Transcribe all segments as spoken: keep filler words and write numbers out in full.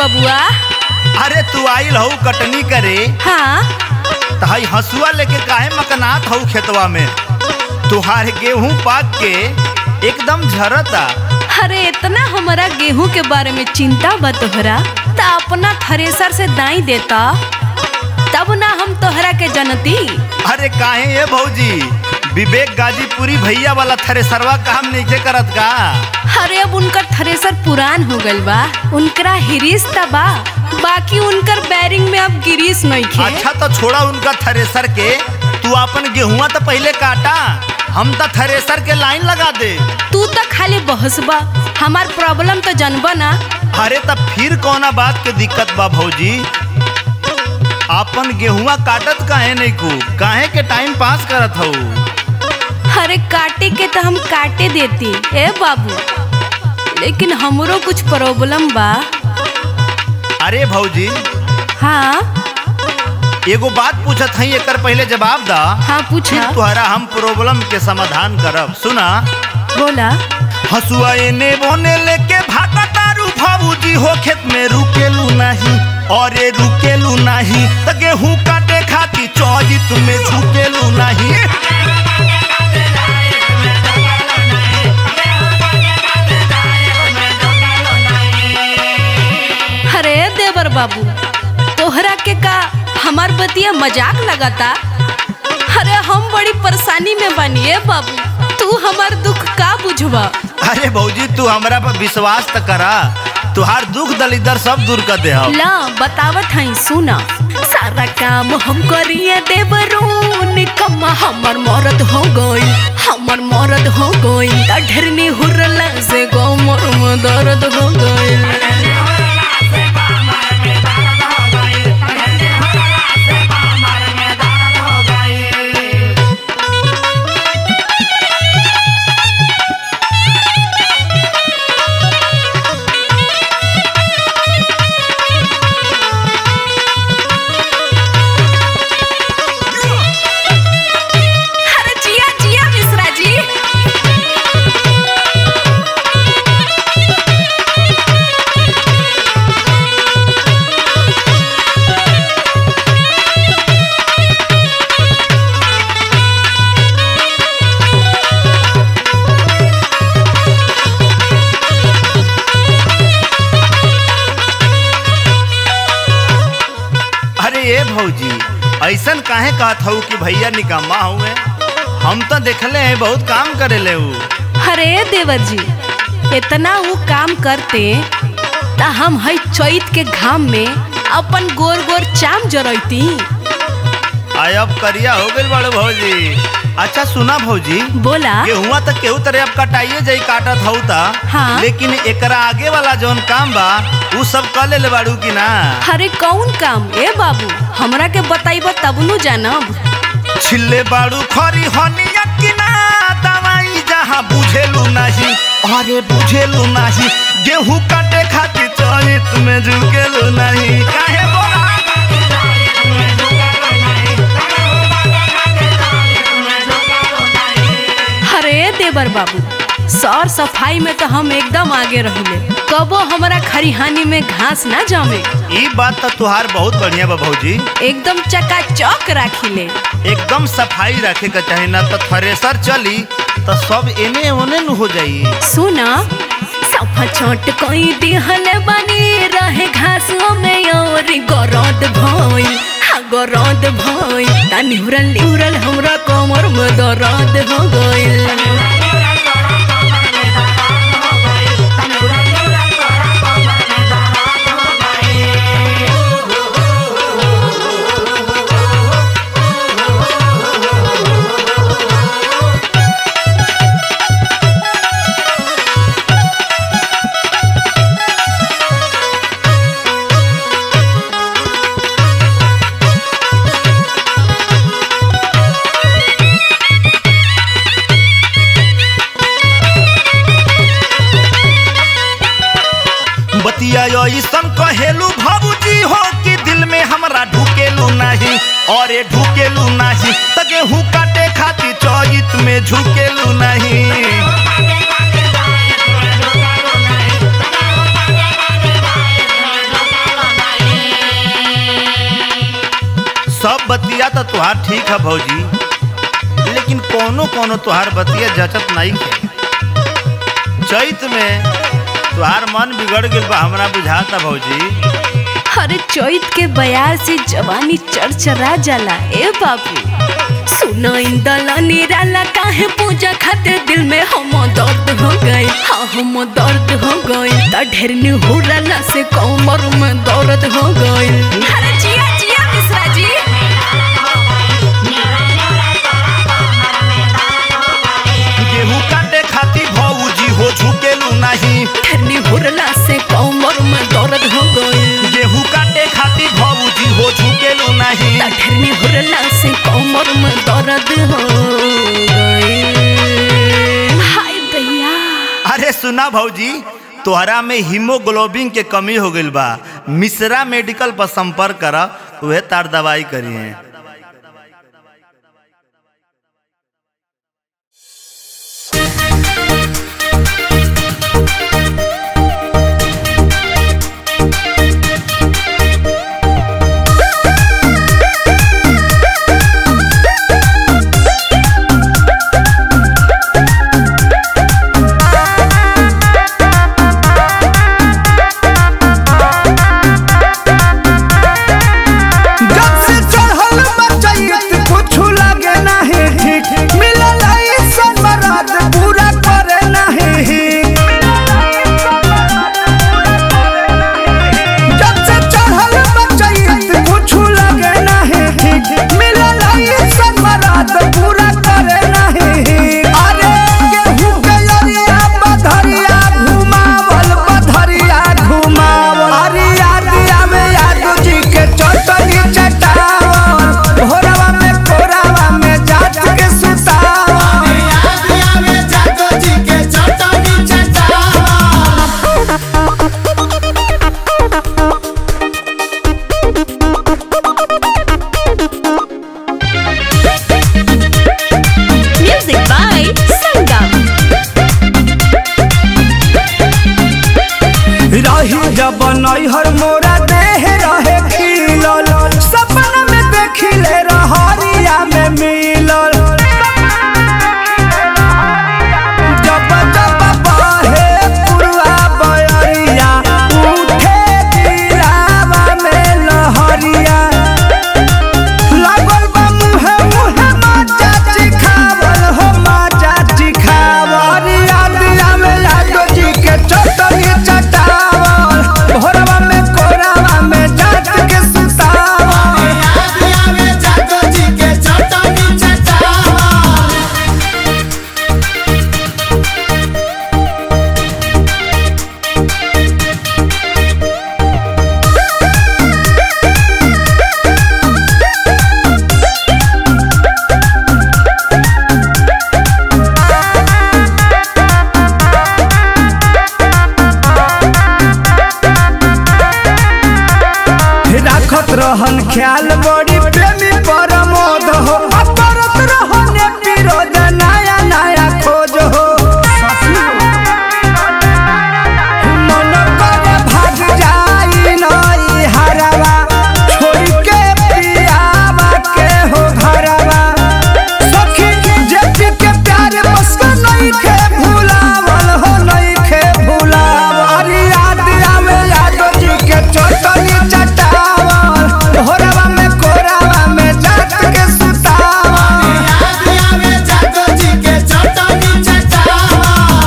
बबुआ? अरे तू आइल हऊ कटनी करे? हाँ। तहाई हसुआ लेके काहे मकनात हऊ खेतवा में? तुहार गेहूं पाक के एकदम झरता। अरे इतना हमारा गेहूं के बारे में चिंता बा तोहरा, ता अपना थ्रेसर से दाई देता, तब ना हम तोहरा के जनती। अरे काहे ये भौजी, विवेक गाजीपुरी भैया वाला थ्रेसरवा काम नहीं करत का? अरे अब उनकर थ्रेसर पुरान हो गइल बा, उनकरा हिरीस ता बा, बाकी उनकर बैरिंग में अब गिरीस नहीं खे। अच्छा तो छोड़ा उनका थ्रेसर के, तू अपन गेहुआ तो पहले काटा, हम तो थ्रेसर के लाइन लगा दे। तू तो खाली बहसबा, हमार प्रॉब्लम तो जानबा ना। अरे तब फिर कौना बात के दिक्कत बा भौजी? अपन गेहुआ काटत काहे नहीं को, काहे के टाइम पास करत हऊ? अरे काटे के तो हम काटे देती ए बाबू, लेकिन हमरो कुछ प्रॉब्लम बा। अरे भौजी। हाँ एगो बात पूछत हई, एकर पहले जवाब दा। हाँ पूछा। फिर तुहरा हम प्रॉब्लम के समाधान करब। सुना। बोला। हसुआ एने बोने लेके भागा तारू भौजी हो, खेत में रुकेलू नहीं, और ये रुकेलू नहीं, त गेहूं काटे खाती चौजित में झुकेलू नहीं। अरे देवर बाबू, तोहरा के का हमार बतिया मजाक लगाता? अरे हम बड़ी परेशानी में बनिए बाबू, तू हमार दुख का बुझवा? अरे भौजी तू हमरा पर विश्वास त करा, तुहार दुख दलिदर सब दूर कर दे। ला बतावत हई, सुना। सारा काम हम करिए देवरू, निकम्मा हमर मरद हो गई, हमर मरद हो गई, ढेरनी हुरला से गोमर में दर्द हो गई। भौजी ऐसन काहे कहत हूँ कि भैया निकम्मा हुए? हम तो देखले हैं बहुत काम करे ले। अरे देवर जी, इतना वो काम करते ता हम हई चैत के घाम में अपन गोर गोर चाम जरैती। आय अब करिया हो गइल बड़े भौजी। अच्छा सुना भौजी। बोला। गेहुआ तक केहू तरह अब कटाइए जाई काटत हऊ ता। हाँ। लेकिन एकरा आगे वाला जौन काम बा उ सब कर ले बाड़ू की ना? अरे कौन काम ए बाबू, हमरा के बताइबा तब नु जानब। छिल्ले बाड़ू खरी हनिया की ना, दवाई जहाँ बुझेलू नहीं, अरे बुझेलू नहीं, गेहूं काटे खातिर चरित में झुकेलू नहीं। काहे बोला? अरे देवर बाबू, सौर सफाई में तो हम एकदम आगे रहिले, कबो हमारा खरिहानी में घास ना जमे। ई बात तो तुहार बहुत बढ़िया बा भौजी, एकदम चकाचौक राखिले। एकदम सफाई रखे का चाहे, ना तो थ्रेसर चली तो सब एने ओने न हो जाई। सुना, सफा छोट कोई दिहल बनी रहे घासों में, और गरद भई हाँ गरद भई, तानी उरल उरल हमरा कमर में दर्द हो गइल। ऐसन कहेलू भौजी हो कि दिल में हमरा ढुकेलू नहीं, और ये ढुकेलू नहीं, त गेहूं काटे खातिर चौजित में झुकेलू नहीं। तो तुहार ठीक है भौजी, लेकिन कोनो कोनो तुहार बतिया जचत नहीं है। चैत में तुहार मन बिगड़ गया बा हमरा बुझाता भौजी। अरे चैत के बयार से जवानी चरचरा जाला ए बाबू। सुना इंदला निराला काहे पूजा खातिर दिल में हम दर्द हो गए, हाँ हम दर्द हो गए। ता ढेर निहुरला से कमर में दर्द हो गए। अरे जिया जिया मिश्रा जी। गेहूं काटे खातिर भौजी हो झुकेलू नहीं। ढेर निहुरला से कमर में दर्द हो गए। गेहूं काटे खातिर भौजी हो झुकेलू नहीं। ता ढेर निहुरला से कमर में दर्द हो गए। हाय दैया। अरे सुना भौजी, तोहरा में हीमोग्लोबिन के कमी हो गई बा। मिश्रा मेडिकल पर संपर्क करा, वह तार दवाई करी है। हर मोरा देह रहे खिलल, सपना में देखिले रहरिया में मिलल। जब जब बहे पुरवा बयरिया, उठे दिलावा में लहरिया। लागल बा मुहे मुहे माचा चिखावल हो, माचा चिखावल। याद आवे यादो जी के चटनी चटावल, भोरवा में कोरावा में जात के सुतावल। याद आवे यादो जी के चटनी चटावल। राखत रहन ख्याल बड़ी प्रेमी परमोद हो, करत रहन विरोध नया नया खोज हो। मन करे भाग जाई नई हरवा, छोड़ के पियावा के हो घरवा। सखी जेठी के प्यार मुस्का नहीं के भुलावल हो, नहीं के भुलावल। अरे याद आवे यादो जी के चटनी चटावल, भोरवा में कोरावा में जात के सुतावल। याद आवे यादो जी के चटनी चटावल।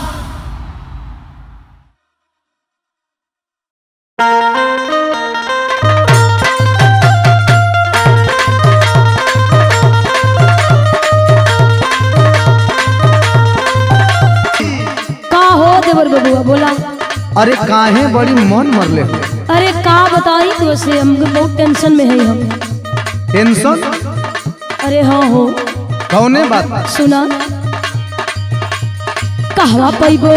का हो देवर बबुआ बोला। अरे काहे बड़ी मन मरले हो? अरे का बताई तो से हमके बहुत टेंशन में है हम। टेंशन? अरे हाँ हो। कौने बात? सुना कहवा पैबो,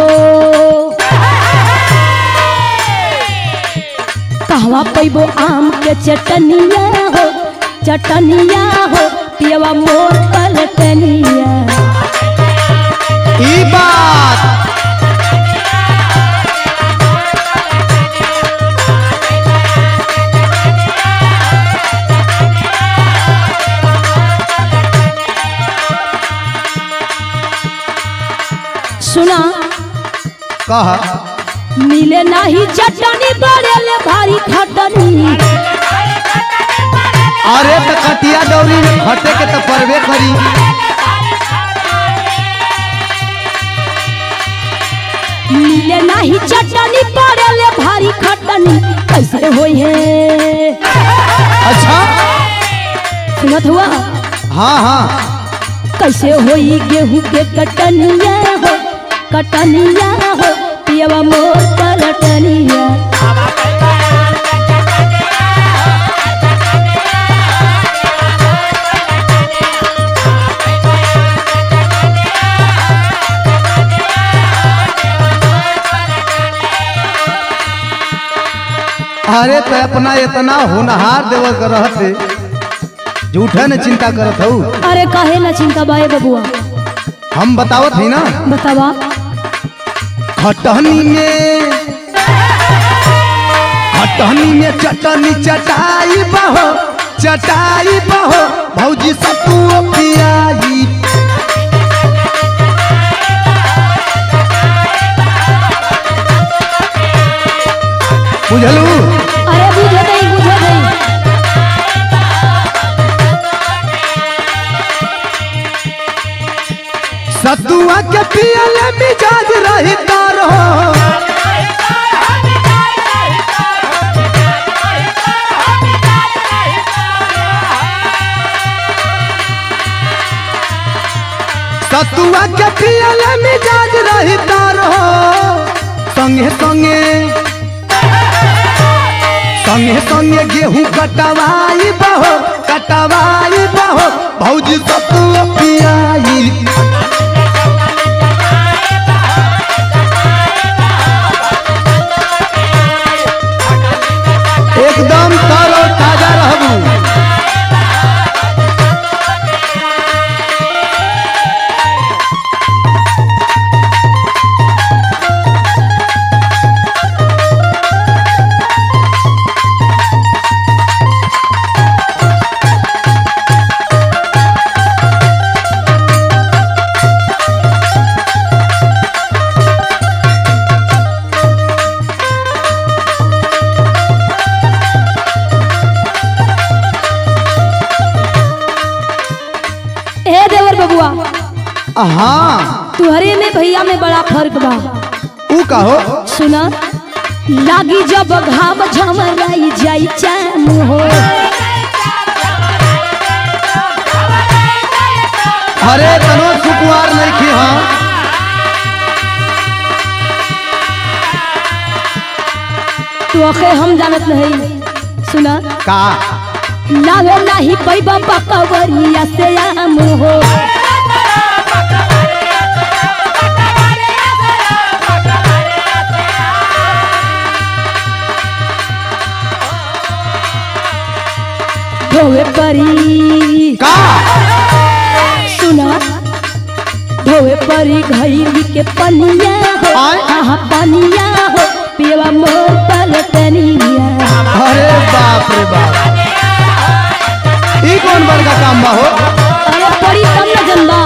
कहवा पैबो आम के चटनिया हो, चटनिया हो पियवा मोर पलटनिया। ई बात कहा मिले नहीं चटनी बड़ेले भारी खटनी। अरे तो कटिया दौरी में घटे के तो परवे करी। मिले नहीं चटनी बड़ेले भारी खटनी कैसे होई है। अच्छा सुनत हुआ हाँ हाँ कैसे होई गेहूं के कटनिया हो कटनिया हो पियवा मोर पलटनिया। अरे तो अपना इतना होनहार देवल कर रहते झूठे न चिंता करत हूँ। अरे काहे ना चिंता बाए बबुआ हम बतावत ही ना बतावा। खटनी में खटनी में चटनी चटाई बहो चटाई बहो भौजी सतु पियाई। बुझलू अरे बुझे नहीं बुझे नहीं। सतुआ के पियले मिजाज रही तारो। सतुआ के पियले मिजाज रही तारो। संगे संगे संगे संगे गेहूं कटवाई बहो कटवाई बहो भौजी सतुआ पियाई। एकदम तरो ताजा रहबू। हाँ तुहरे में भैया में बड़ा फर्क बा। ऊ कहो सुना लागी जब घाम झमराई जाई चाम हो। अरे तनो सुकुआर नहीं खी। हाँ तू अखे हम जानत नहीं। सुना का लावे नाही पैबा पकवरिया से आम हो। धोवे परी का सुना धोवे परी घैली के पनिया हो। आय? हाँ पनिया हो पियवा मोर पलटनिया। अरे बाप रे बाप ई कौन बड़का काम बा हो। अरे परी तब न जनबा।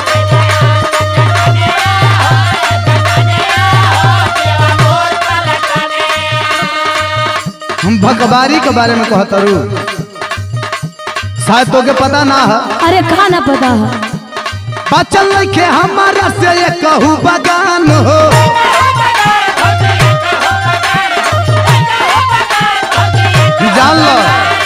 हम भकबारी के बारे में कहत रू शायद तो के पता ना है। अरे कहा ना पता है। बचल लिखे हमारा से ये कहू बगान हो। जान लो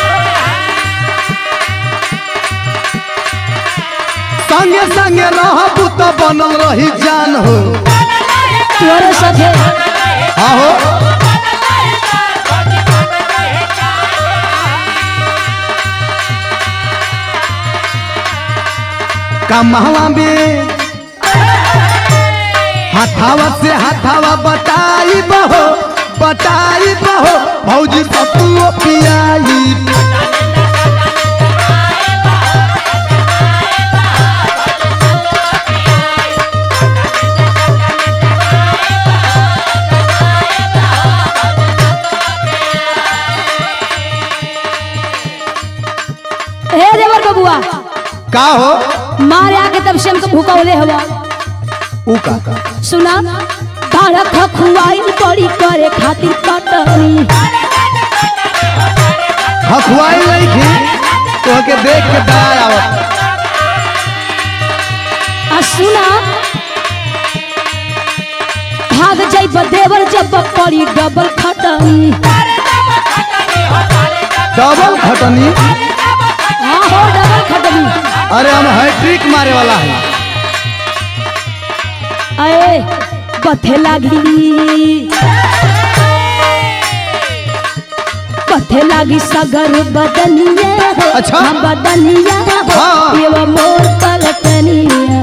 संगे संगे रहबू तो बनल रही जान हो। तोरे साथे हाँ हो कमावा में हाथावा से हाथावा बताई बहो बताई बहो भौजी सतुओ पियाई। हे देवर बबुआ का हो मारे आके तब से हमको भूखा होले हवा। ऊ का का सुना बाड़ा खखुआइल बड़ी करे खातिर कटनी हखुआई नहीं थी तो के देख के दया आवत। आ सुना भाग जाई देवर जब पड़ी डबल खटनी डबल खटनी हाँ हो डबल खटनी। अरे हम हैट्रिक मारे वाला है। अरे बथे लागी बथे लागी सगर बदनिया हो। अच्छा। हम बदनिया हो हाँ। ये वो मोर पलटनिया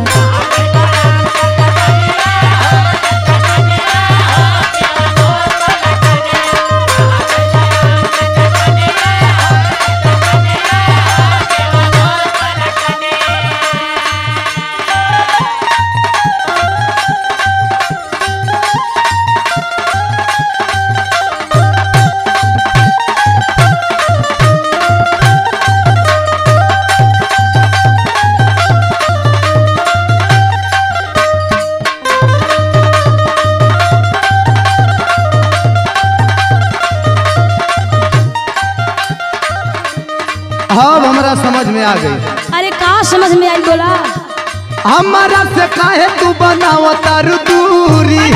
हाँ हमरा समझ में आ गई। अरे कहाँ समझ में आई बोला हमारा से काहे तू बनाव तारू दूरी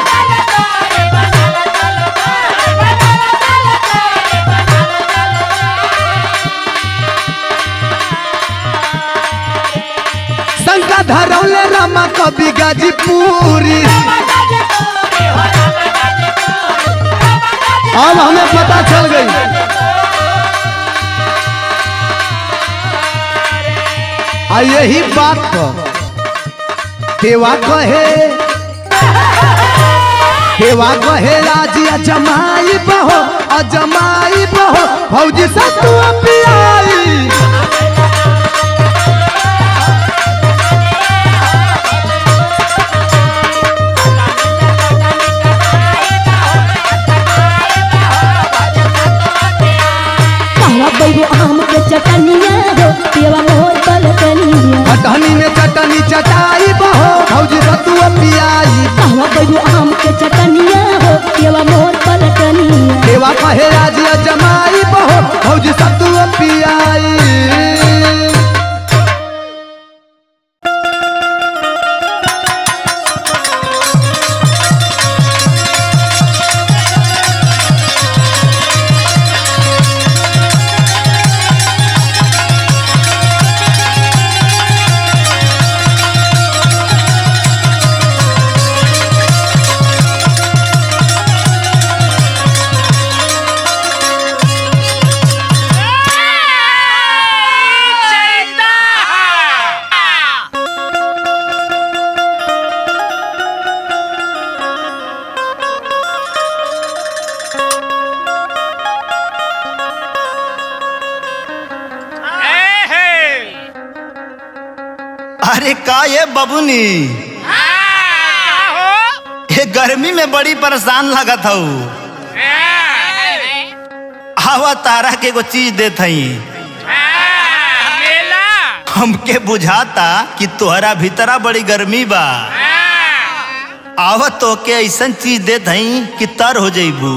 शंका धरौले रामा कवि गाजीपुरी। अब हमें पता चल गई। आ यही बात पर देवा कहे देवा कहे राजी अजमाई बहो अजमाई बहो भौजी से तू पियाई। बैगो आम के चटनिया हो देवा मोर पलटनिया चटनी में चटनी चटाई बहो भौजी से तू पियाई। कहवा बैगो आम के चटनिया हो देवा मोर पलटनिया देवा कहे राजी अजमाई बहो भौजी से तू पियाई। अरे का ये बबुनी ये गर्मी में बड़ी परेशान लगत हूँ। हवा तारा के को चीज देत हई हमके बुझाता कि तोहरा भीतरा बड़ी गर्मी बा। आवत तो के ऐसा चीज देत हई कि तर हो जाइबू।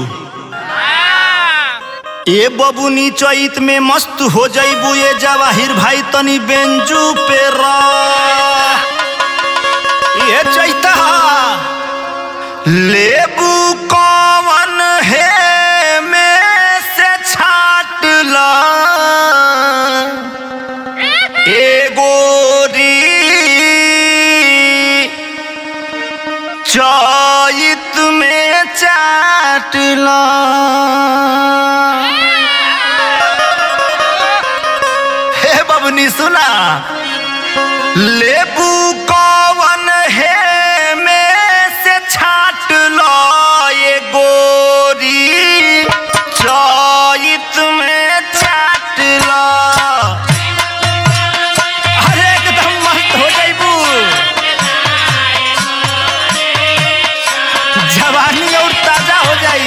ए बबुनी चैत में मस्त हो जाइबू। ये जवाहिर भाई तनी बेंजू पे रा ये चैता लेबू कौन है में से छाट ला ए गोरी चैत में चाट ला। सुना लेबू कौन है में से छाट लो ये गोरी चैत में चाट लो। अरे एकदम मस्त हो जाइबू। जवानी और ताजा हो जाई।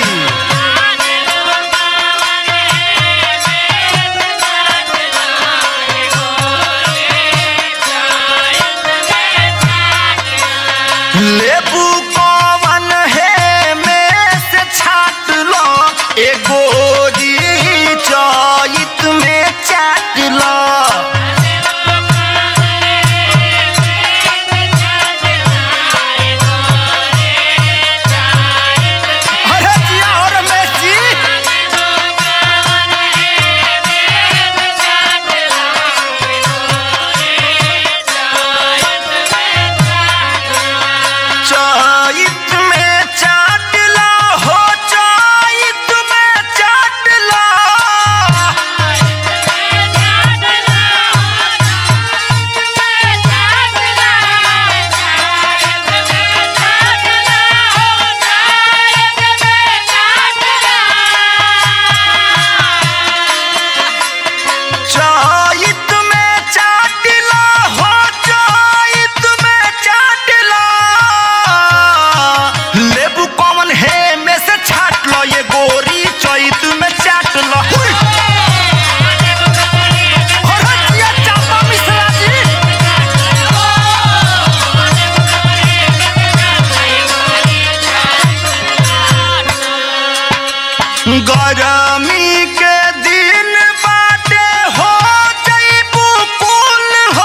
गरमी के दिन बाटे हो जइबू कुल हो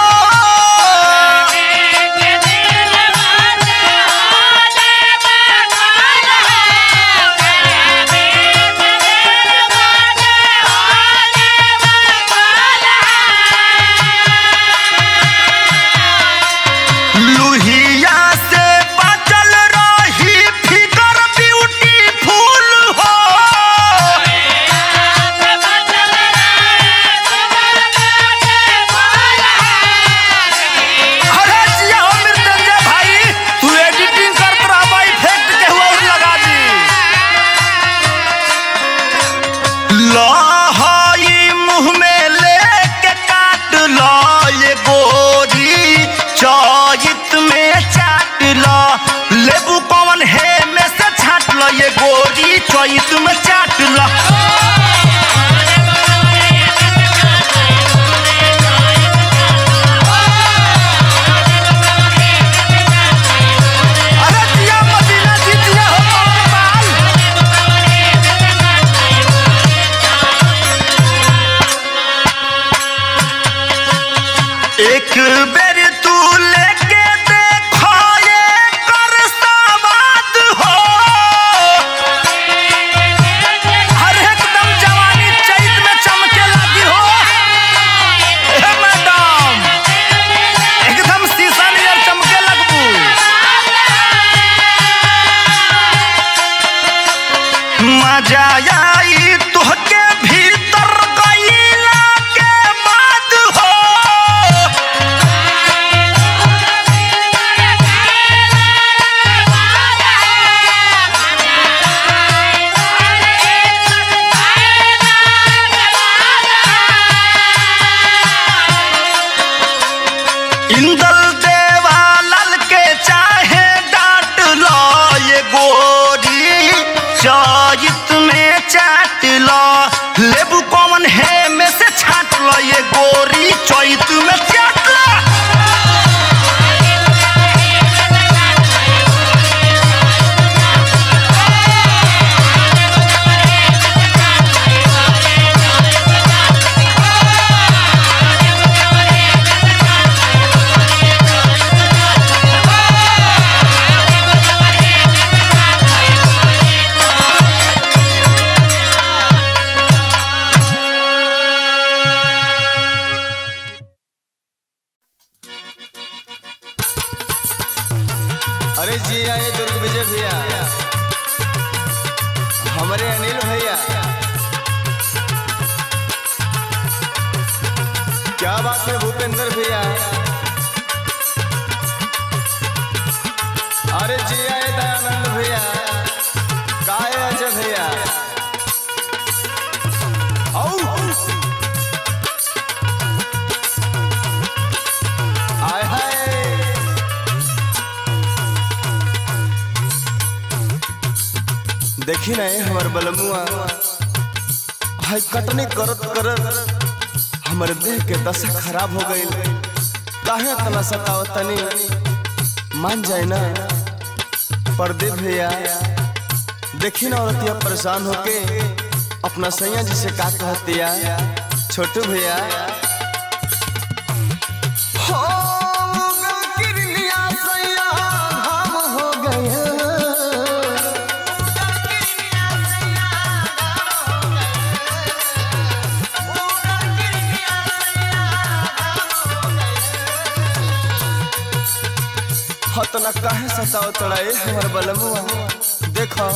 लुहिया से बचल रही फिगर ब्यूटीफुल हो अरे जिया हो मृत्युंजय भाई तू एडिटिंग करत रहबा इफेक्ट के हुआ और लगा दी लहई मुंह में लेके काट लो ये गोरी चौजित में चाट लो लेबू कौन है में से छाट लो ये गोरी चौजित में चाट लो अरे जिया मदीना जी जिया हो कमाल एक बेर तू लेके देखो ये कर सवाद हो हर एकदम जवानी चैत में चमके लगी हो हे मैडम एकदम शीशा नियर चमके लगबू मजा आई तुहके भीतर गईला के बाद हो इंदल देवालाल के चाहे डांट लो ये गोरी चौजित में चाट लो लेबू कौन है में से छाट लो ये गोरी चौजित में चाट लो अरे जी आए दुर्ग विजय भैया हमारे अनिल भैया क्या बात है भूपेंद्र भैया अरे जी आए दयानंद भैया काय अजय भैया आय हाय देखी नहीं हमार बलमुआ हाय कटनी करत करत हमारे देह के दशा खराब हो गई काहे इतना सतावतनी मान जाए ना परदे भैया देखी ना औरतिया परेशान होके अपना सैया जी से का कहतिया छोटू भैया हो किरनिया सैया हम हो गए हतना काहे सताओ तड़ाए हमार बलमुआ देखो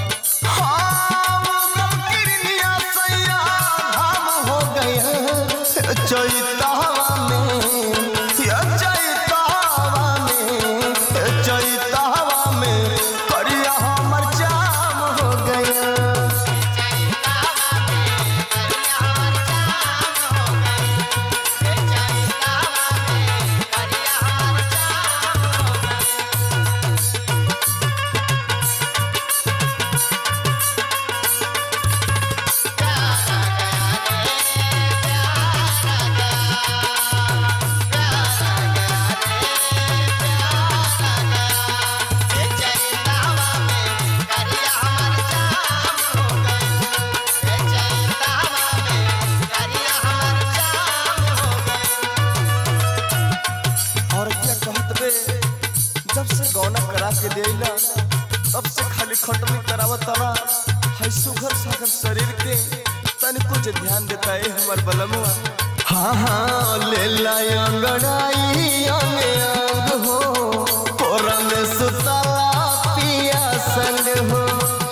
हो गए चैतावा में चैतावा में चैतावा में करिया हमर जाम हो गया गईला तब से खाली खटनी करावत तवा है सुघर सागर शरीर के तनिको जे ध्यान देता है हमार बलमुआ। हाँ हाँ ले ला अंगड़ाई अंगे अंग हो कोरा में सुतला पिया संग हो।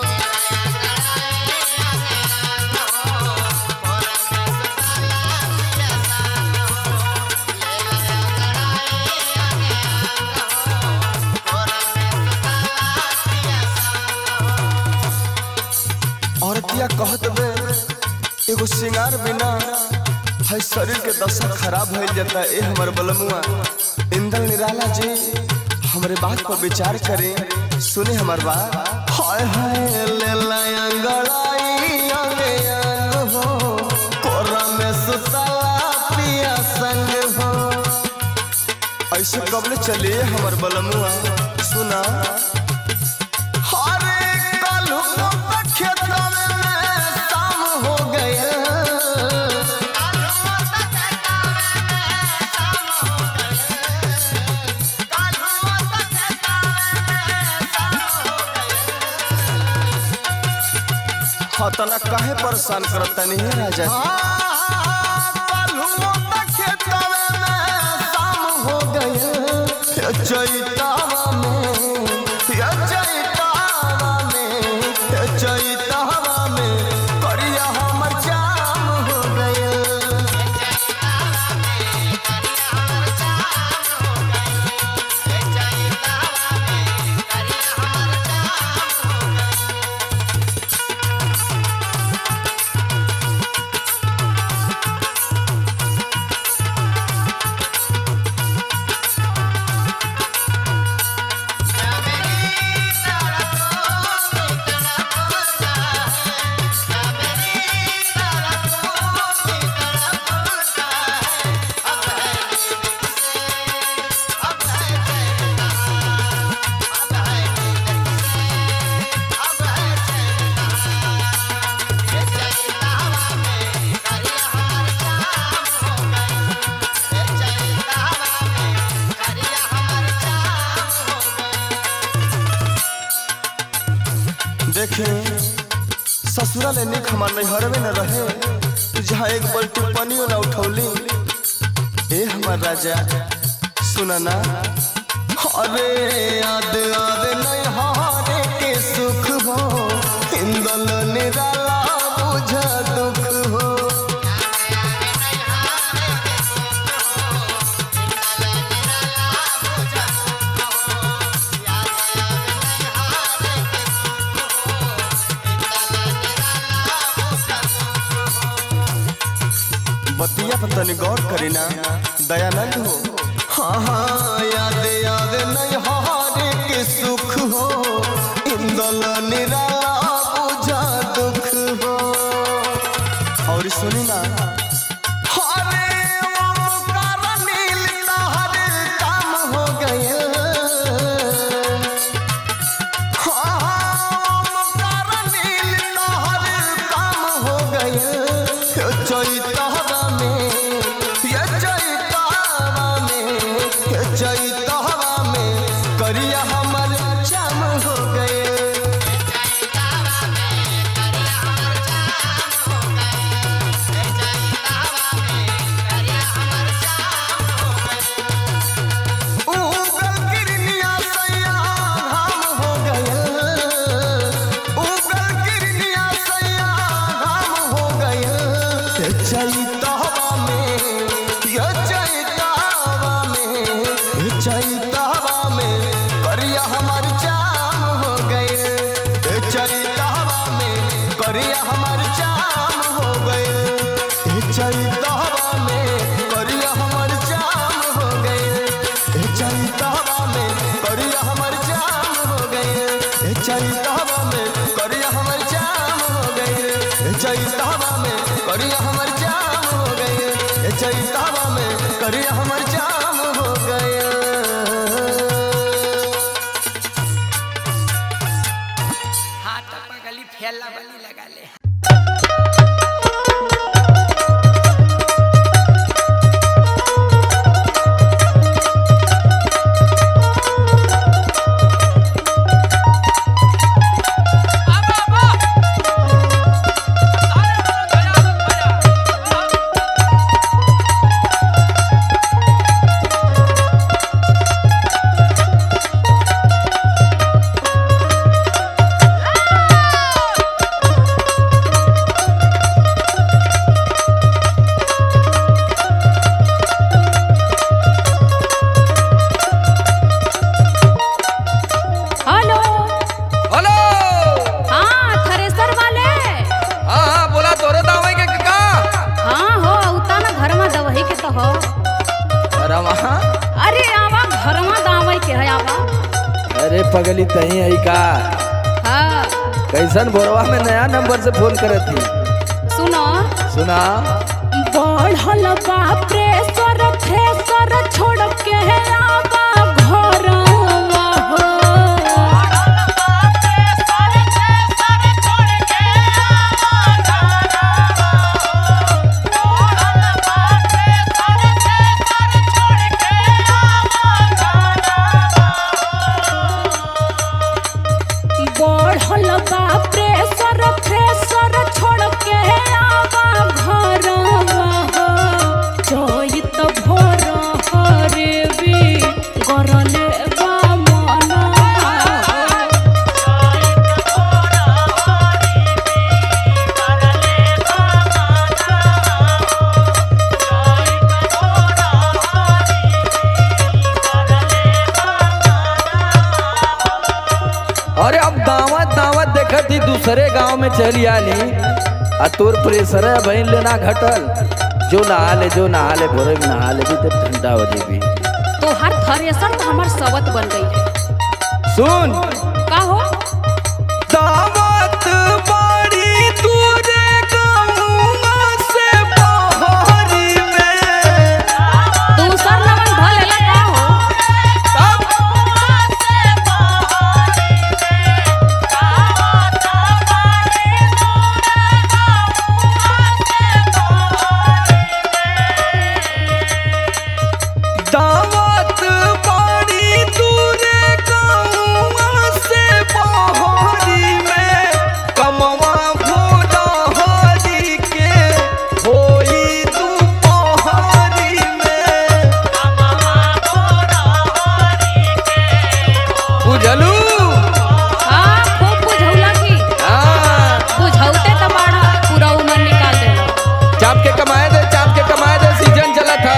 औरतिया कहत बे एगो सिंगार बिना है शरीर के दशा खराब हो जाता है हमारे बलमुआ। इंदल निराला जी हमारे बात पर विचार करें सुने हमार बात। हाय हाय ले लाया गड़ाई अंगे अंग हो कोरा में सुतला पिया संग हो। ऐसे कबले चलिए हमारे बलमुआ सुना। तना काहे परेशान करता नहीं है राजा हो गए चैतावा में चैतावा में चैतावा में करिया हमर जाम हो गए। ससुरा ले निक हमार नहीं हरवे न रहे जहाँ एक बल्टी पनियो न उठौली। ए हमार राजा सुना ना। अरे याद याद नहीं हारे के सुख हो इंदल निराला बुझा दुख हो। बतिया पतनी गौर करीना दयानंद हो। हाँ हाँ याद याद नहीं हारे के सुख हो इंदल निराला बुझा दुख हो। और सुनी ना काम हो गए काम हो गए चैतावा में चैतावा में चैतावा में करिया हमर जाम हो गए। उगल किरनिया सैया घाम हो गए उगल किरनिया सैया घाम हो गए। चैतावा में चैतावा में चैतावा में करिया हमार जाम हो गए। चैतावा में करिया हमार जाम हो गए। चैतावा में करिया हमार जाम हो गए। चैतावा में करिया हमार जाम हो गए। चैतावा में करिया हमार जाम हो गए। चैतावा में करिया हमार जाम हो गए। चैतावा में करिया हमार जाम हो गए। हाथ पगली फैला वाली लगा ले। हो। अरे वहाँ अरे आवा घरवा दावई के है आवा। अरे पगली तही है का। हाँ। कैसन भोरवा में नया नंबर से फोन करे थी। सुनो सुना बढ़ल बा प्रेशर प्रेशर छोड़ के आवा घरवा हो। बढ़ल बा प्रेशर प्रेशर छोड़ के आवा घरवा हो। जोई तो भोर हरे भी गरले बा मना। अरे अब दावत दावत देखा थी दूसरे गांव में चली आली आ तोर प्रेशर है बहन लेना घटल। जो नहा ले जो नहा ले भोरे में नहा ले भी तो ठंडा हो जेबी। तो हर थ्रेसर तो हमार सवत बन गई है। सुन का हो दावत बड़ी दूरे गाँव से बहरी में। दूसर लगन धलेला का हो। दावत बड़ी दूरे गाँव से बहरी में। कमवा भोला हरी के होई दोपहरी में। बुझलू हाँ खूब बुझौला की। हाँ बुझौते तो बाड़ा पूरा उमर निकाल देला। चाप के कमाए दे चाप के कमाए दे सीजन चला था।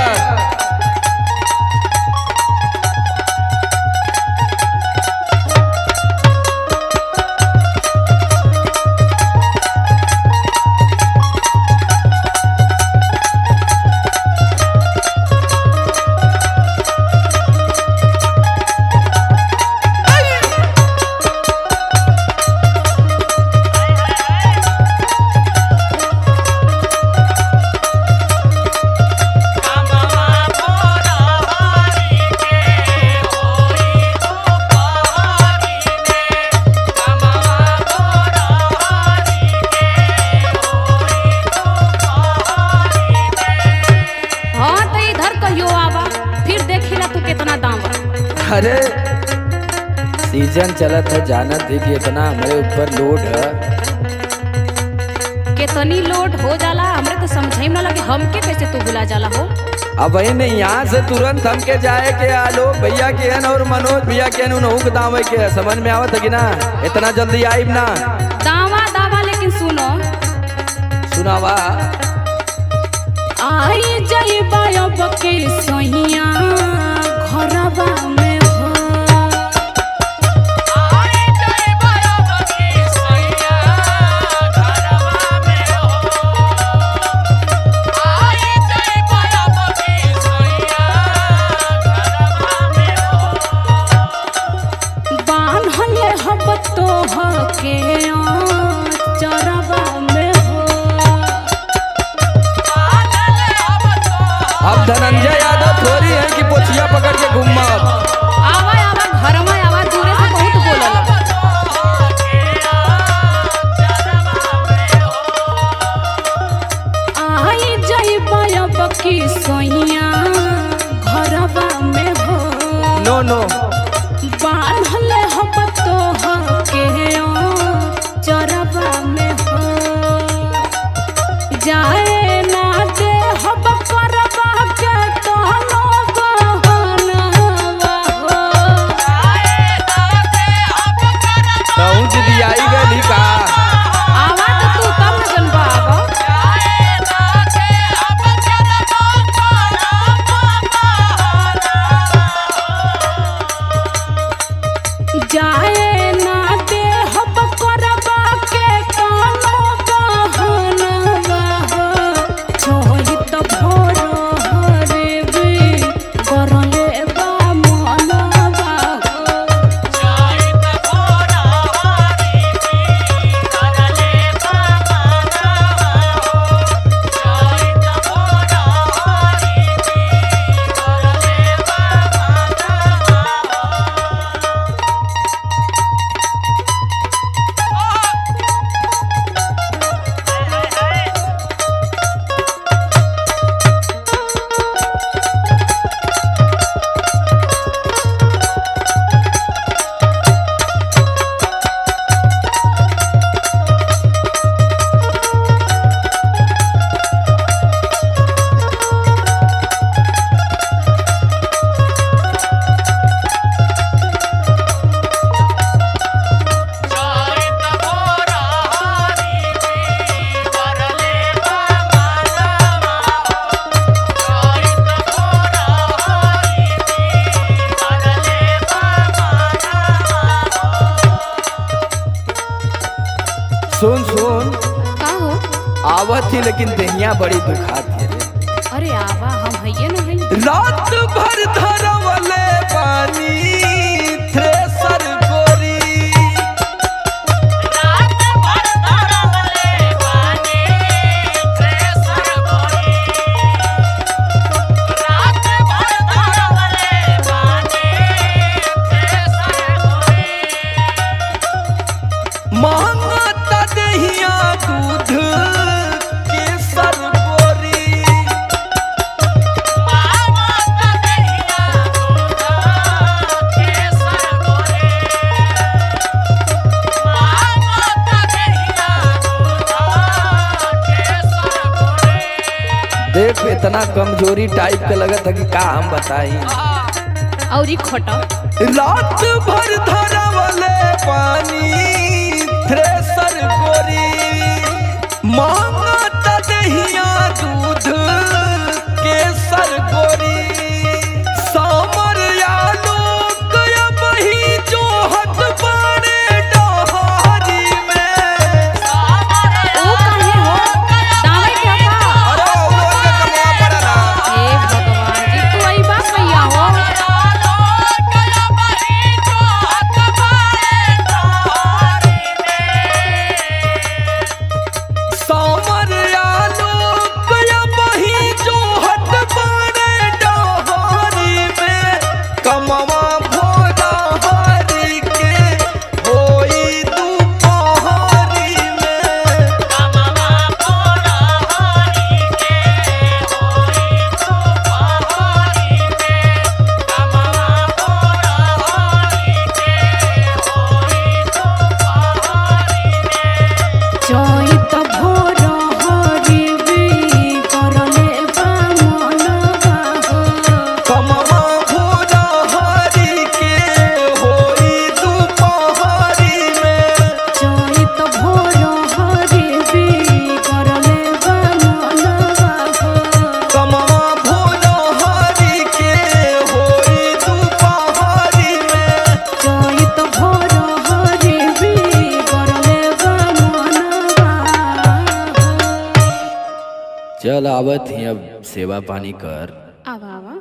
हाँ तो इधर कहियो आवा फिर देखिला तू कितना दाम बा। अरे सीजन चला था जानत थी कि इतना हमारे ऊपर लोड है। कितनी लोड हो जाला हमरे तो समझे में ना लगे हमके कैसे तू बुला जाला हो। अब वही नहीं यहाँ से तुरंत हमके जाए के आलो भैया के हन और मनोज भैया के हन उनहु के दाम है के समझ में आवत है कि ना। इतना जल्दी आइब ना। दावा दावा लेकिन सुनो सुनावा आई जाइबा अब के सोहिया घरवा में हो। बान्हले हब तो हके चरवा में हो। अब धनंजय यादव थोड़ी है कि पोछिया पकड़ के घूमा। आवा आवा घरवा आवा दूरे से बहुत बोलला। आई जाइबा अब की सोइया घरवा में हो। नो नो बान्हले हब तो हके चरवा में हो। जाए ना दे हब करवा के तहनो बहनवा हो। पहुँच दियाई गली का। आवा तो तू तब न जनबा आवा। आवत थी लेकिन देहिया बड़ी दुखात थी। अरे आवा हम हइये न हई। रात भर धरवले पानी थ्रेसर गोरी, रात भर धरवले पानी थ्रेसर गोरी, रात भर धरवले पानी थ्रेसर गोरी। मांगता देहिया दूध केसर गोरी, मांगता देहिया दूध केसर गोरी, मांगता देहिया दूध केसर गोरी। देख इतना कमजोरी टाइप के लगत है कि का हम बताई। और ई खोटा रात भर धरवले पानी थ्रेसर गोरी, मांगता देहिया दूध केसर गोरी। सामर आलोक बही जोहत बाड़े डहारी में। ओ काहे हो दावे के का। अरे वो लोग के कमवा पड़ला। हे भगवान जी तू आई बात भैया हो। सामर आलोक बही जोहत बाड़े डहारी में। कमवा भोरा हरी के होई दुपहरी में। कमवा भोरा हरी के होई दुपहरी में, कमवा भोरा हरी के होई दुपहरी में। चैत भोर हरिबी करले बा मनवा हो। कमवा भोरा हरी के होई दुपहरी में। चैत भोर हरिबी करले बा मनवा हो। कमवा भोरा हरी के होई दुपहरी में। चैत भोर हरिबी करले बा मनवा हो। चल आवत ही अब सेवा पानी कर। आवा आवा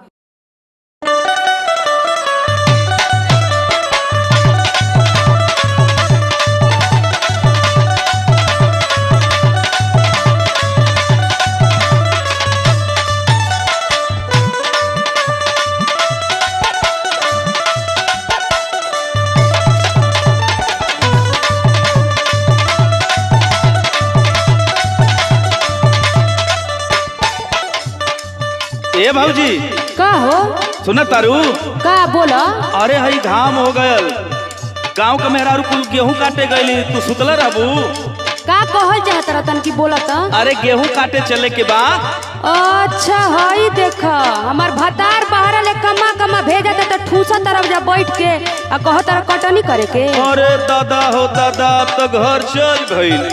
ए भौजी का हो सुन तारू। का बोला। अरे हई घाम हो गयल, गांव का मेहरारू कुल गेहूं काटे गईली, तू सुतला रहबू। का कहल चाहत रतन की बोलत। अरे गेहूं काटे चले के बा। अच्छा हई देख हमार भतार बाहर ले कमा कमा भेजा त ठूसा तरफ जा बैठ के आ कह तर कटनी करे के। अरे दादा हो दादा अब तो घर चल भइल।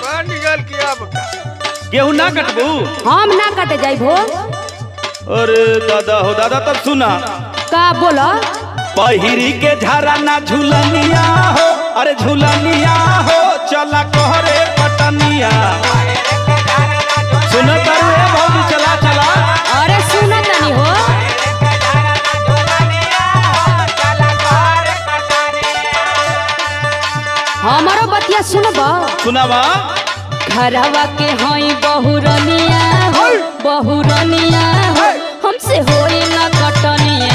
गेहूं ना कटबू। हम ना कटे जाई भो। अरे दादा हो दादा तब सुना। का बोला। पहिरी के झारा ना झूलनिया हो, अरे झूलनिया हो चला कहरे पटनिया। सुन तारू ए भौजी चला चला। अरे सुन तनी हो। हमारो बतिया सुनबा। सुनावा। घरवा के हई बहुरनिया हो, बहुरनिया हो हमसे होई ना कटनिया।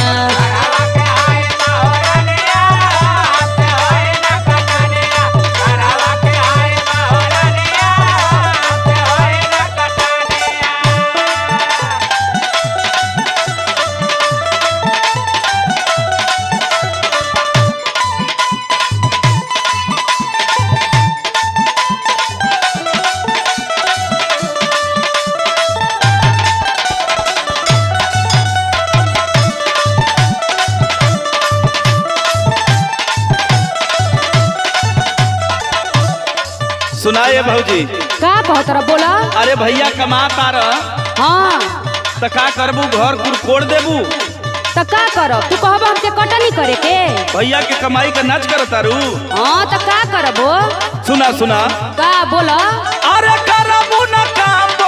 सुनाए भौजी। का कहत रहा बोला। अरे भैया कमाता रह। हाँ तो का करबू, घर कुर कोड़ देबू। तो का करब, तू कहब हमके कटनी करे के। भैया के कमाई का नाच कर तारू। हाँ तो का करबो। सुना सुना। का बोला। अरे करबू ना काम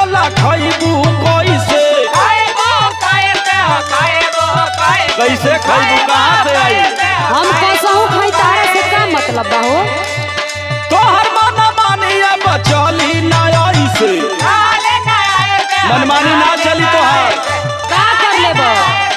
खइबू कैसे कैसे खइबू कहाँ से आई हम कसहू खाई तारा से का मतलब बा हो तोहर मन मानी अब चली ना ऐसे मनमानी ना चली तोहर का कर लेबो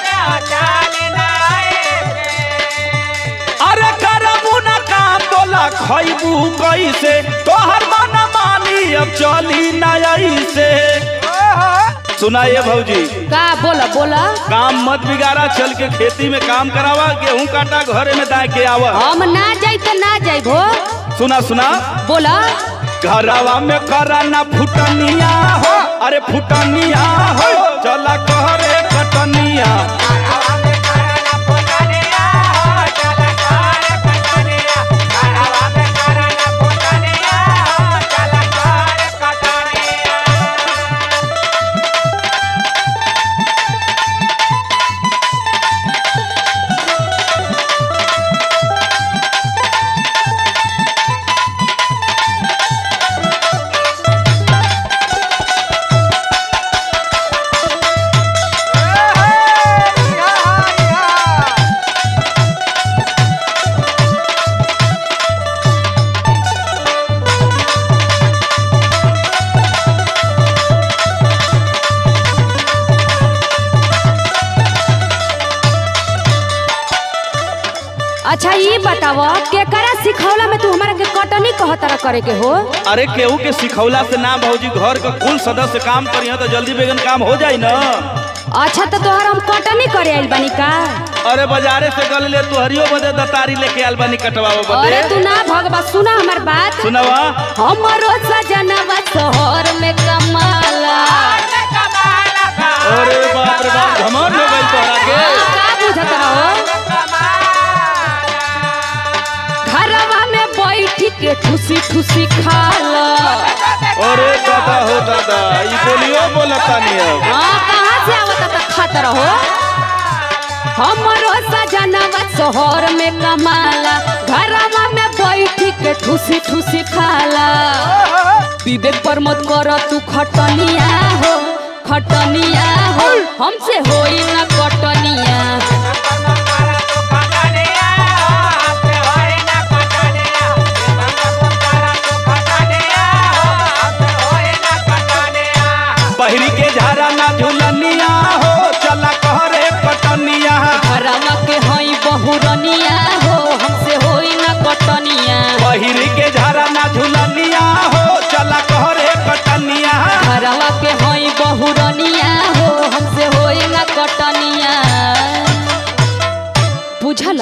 अरे करबू ना काम तोला खइबू कैसे तोहर मन मानी अब चली ना ऐसे सुनाइए भौजी का बोला बोला काम मत बिगाड़ा चल के खेती में काम करावा गेहूं काटा घरे में दाए के आवा हम ना जाई तो ना जाई भो सुना सुना बोला घरवा में करा ना फुटनिया हो अरे फुटनिया हो चला कहरे कटनिया अच्छा ये बतावा केकरा सिखौला में तू हमारा के कटनी कहतरा करे के हो अरे केहू के सिखौला से ना भौजी घर का कुल सदस्य काम करिए तो जल्दी बेगन काम हो जाई ना अच्छा तो तोहर हम कटनी करे आइल बानी का अरे बाजारे से गल ले तुहरियो बदे दतारी लेके आइल बानी कटवावे बदे अरे तू ना भगवा सुना हमार बात सुनावा हमरो सजनवा शहर में कमाला अरे बाप रे बाप घमंड हो गई तोहरा के का बुझत रहो घरवा में बैठी के ठुसी ठुसी खाला अरे दादा हो दादा ई बोलियो बोलता नहीं अब हां कहां से आवत त खात रहो हमरो सजनवा शहर में कमाला घरवा में बैठी के ठुसी ठुसी खाला विवेक पर मत कर तू खटनिया हो खटनिया हो हमसे होई ना कटनिया बहरी के झारा ना झुलनिया हो चला कहरे कटनिया घरवा के हई बहुरनिया हो हमसे होई ना कटनिया बहरी के झारा ना झुलनिया हो चला कहरे कटनिया घरवा के हई बहुरनिया हो हमसे होई ना कटनिया बुझल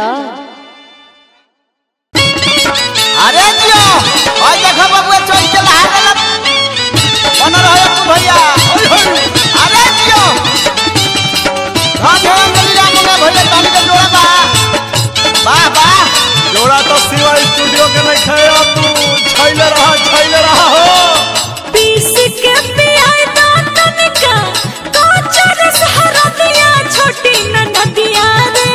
अरे जियो ओए देखो बबुआ चोई के लहा गेल बन रहे तू भैया अरे जियो हां जोड़ा मिल जा मने भैया ताली के जोड़ा बा वाह वाह जोड़ा तो शिवा स्टूडियो के नहीं खे अब तू छैले रहा छैले रहा हो पीस के पियाए दांतन का काचर सहारा दिया छोटी ननदिया रे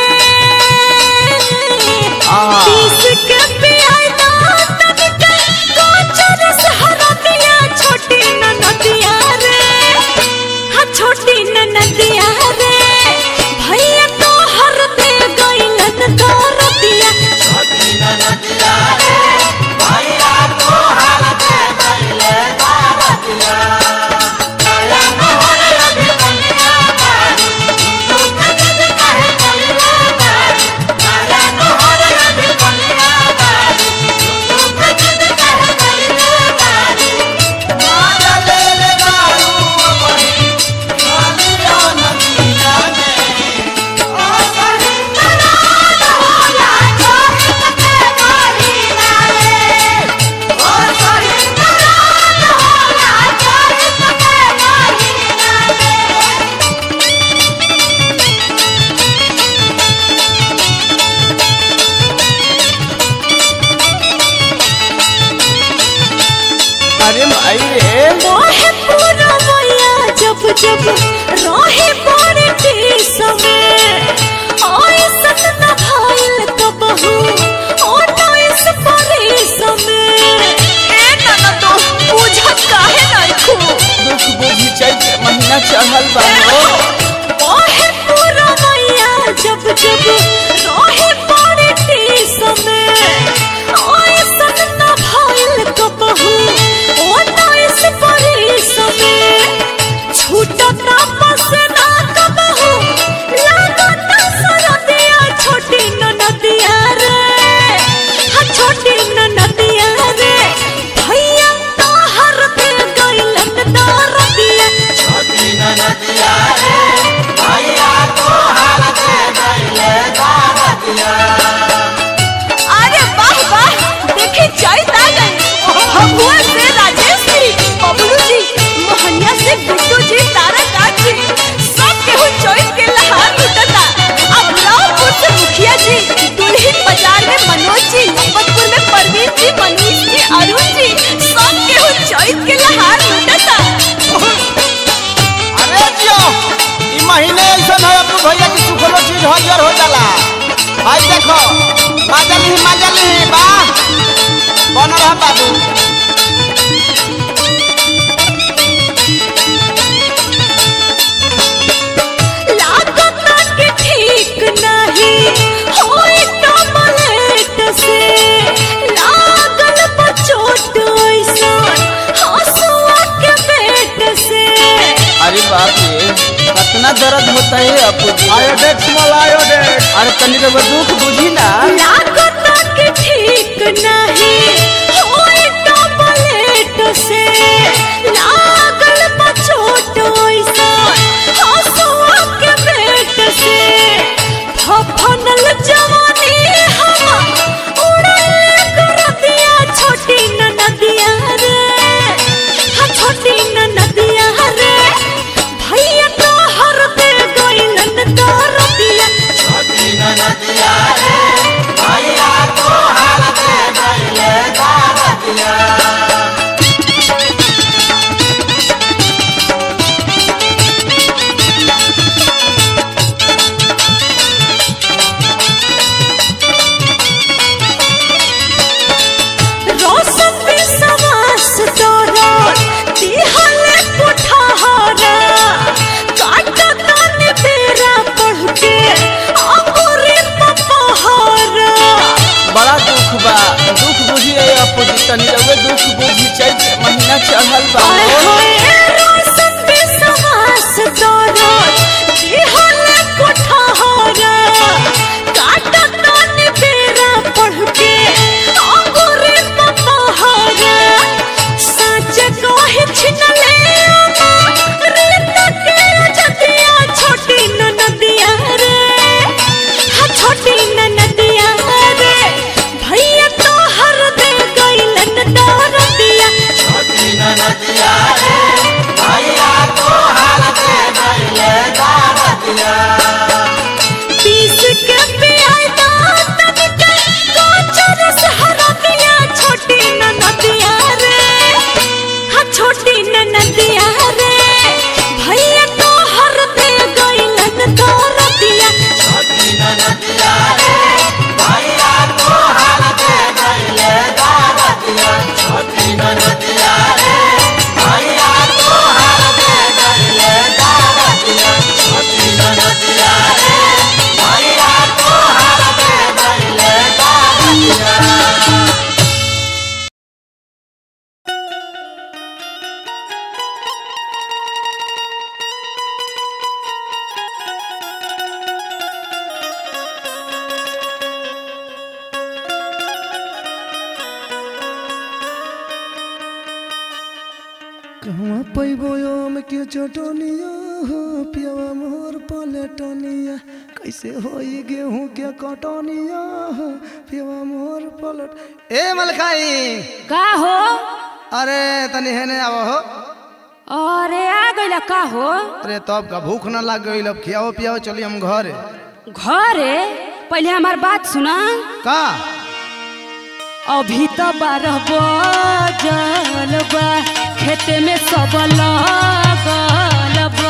पीस के पियाए दांतन का काचर सहारा दिया छोटी ननदिया रे हाँ छोटी ननदिया रे भैया तो हर दे गइलन दौर दिया छोटी ननदिया रे भैया तो हर दे गइलन दौर दिया काया मोहर अभी बनिया बारी तू कजद काहे कइला बारी काया मोहर अभी बनिया बारी तू कजद काहे कइला बारी मार ले ले दारू बही कालिया नदिया में ओ सही तराद होला छोड़ के मारी ना रे ओ सही तराद होला छोड़ के मारी ना रे अरे भाई रे मोहे पूरा मैया जब जब रहे बड़े देश में आए सतना भाईल तो बहू और नाइस परेश में ए नाना तो पूछत काहे नहीं खू दुख बुझी चैत महीना महीना चढ़ल बा हो ओहे पूरा मैया जब जब रोहे पड़े टीस में ओए सन्ना भइल कबहू ओ नाइस परिस में छूटता पसना कबहू लागता सरदिया छोटी ननदिया रे हा छोटी ननदिया रे भैया तो हर दिल गइलन दरदिया छोटी ननदिया रे भैया तो हर दिल गइलन दरदिया। अरे वाह वाह देखी चैत आ गई भगुआ से राजेश जी बबलू जी मोहनिया से बिट्टू जी तारकांत जी सब केहू चैत के लहार लुटता। अब रावपुर से मुखिया जी दुल्हिन बाजार में मनोज जी मोहम्मदपुर में परवीन जी मनीष जी अरुण जी सब केहू चैत के लहार लुटता। अरे जियो ई महीने ऐसा है अपने भैया की सुखलो चीज हरियर हो जाला। भाई देखो माजली माजली बा बन रहा बाबू लागता के ठीक नहीं होई टमलेट से लागल बचोट ऐसन हंसुआ के पेट से। अरे बाप रे कितना दर्द होता है अपू जी आयोडेक्स मल आयोडेक्स अरे तनी तो दुख बुझी ना लागता के ठीक नहीं होई टमलेट से लागल बचोट ऐसन हंसुआ के पेट से फफनल जवानी हम उड़ले कर दिया छोटी ननदिया रे हा छोटी ननदिया रे भैया तो हर दे गइलन दरदिया छोटी ननदिया रे भैया तो हर दे गइलन दरदिया। रोशन विश्वास तोरा दिहले पुठारा काटा ताने बेरा पढ़ के अंगूरी पपहरा। बड़ा दुख बा दुख बुझी है अपू जी तनी रउए दुख बुझी चैत महीना चढ़ल बा आए हो होए रोशन विश्वास तोरा दिहले पुठारा काटा ताने बेरा पढ़ के अंगूरी पपहरा। सच कहे छिनले रीत के जतिया छोटी ननदिया रे हा छोटी ननदिया रे भैया तो हर दे गइलन दरदिया छोटी ननदिया रे भैया तो हर दे गइलन दरदिया। पीस के पियाई दांत के कोचर से हरदिया छोटी ननदिया रे हा छोटी ननदिया रे भैया तो हर दे गइलन दरदिया छोटी ननदिया रे भैया तो हर दे गइलन दरदिया छोटी ननदिया रे भैया तो हर दे गइलन दरदिया छोटी ननदिया रे भैया तो हर दे गइलन दरदिया। कहवा पैबो आम के चटनिया हो पियावा मोर पलटनिया कैसे होई गेहूं के कटनिया हो पियावा मोर पलट। ए मलकाई का हो अरे तनी हेने आवा हो। अरे आ गइला का हो अरे तब का भूख ना लग गई अब खियाओ पियाओ चली हम घरे। घरे पहले हमार बात सुना का अभी तो बारह बजल बा खेते में सब लगल बा।